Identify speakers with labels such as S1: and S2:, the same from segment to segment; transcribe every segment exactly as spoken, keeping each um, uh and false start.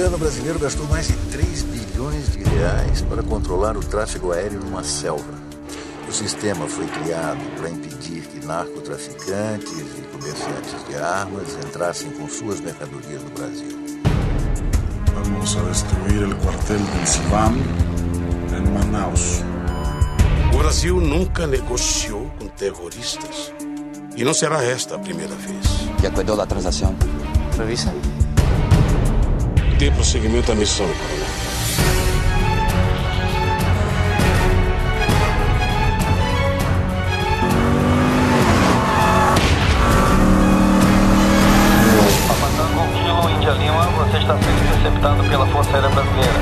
S1: governo brasileiro gastou mais de três bilhões de reais para controlar o tráfego aéreo numa selva. O sistema foi criado para impedir que narcotraficantes e comerciantes de armas entrassem com suas mercadorias no Brasil.
S2: Vamos a destruir el cuartel del Cibam en Manaus.
S3: O Brasil nunca negociou com terroristas. E não será esta a primeira vez.
S4: ¿Ya acordó la transacción? ¿Revisa?
S3: Dê prosseguimento à missão, coronel.
S5: Comandante Gonquilo, Índia Lima, você está sendo interceptado pela Força Aérea Brasileira.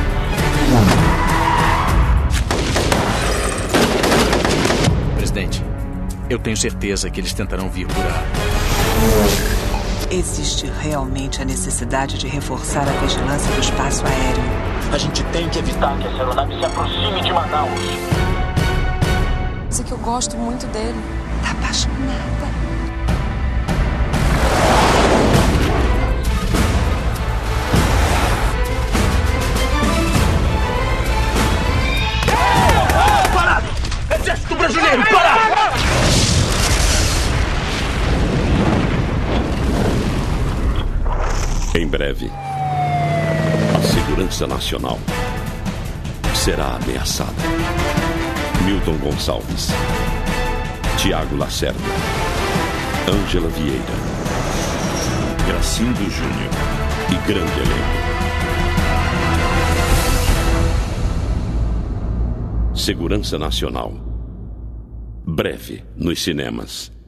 S6: Presidente, eu tenho certeza que eles tentarão vir por ar.
S7: Existe realmente a necessidade de reforçar a vigilância do espaço aéreo.
S5: A gente tem que evitar que essa aeronave se aproxime de Manaus.
S8: Mas é que eu gosto muito dele.
S7: Tá apaixonada.
S5: Parado! Exército brasileiro, parado!
S9: Em breve, a segurança nacional será ameaçada. Milton Gonçalves, Tiago Lacerda, Ângela Vieira, Gracindo Júnior e grande elenco. Segurança Nacional. Breve nos cinemas.